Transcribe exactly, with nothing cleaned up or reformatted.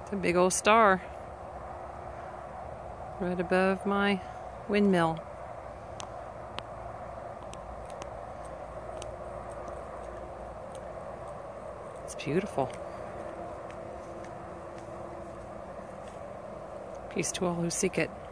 It's a big old star right above my windmill. It's beautiful. Peace to all who seek it.